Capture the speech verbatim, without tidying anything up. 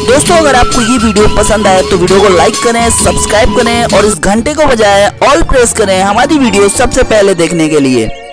दोस्तों अगर आपको ये वीडियो पसंद आए तो वीडियो को लाइक करें, सब्सक्राइब करें और इस घंटे को बजाय ऑल प्रेस करें हमारी वीडियो सबसे पहले देखने के लिए।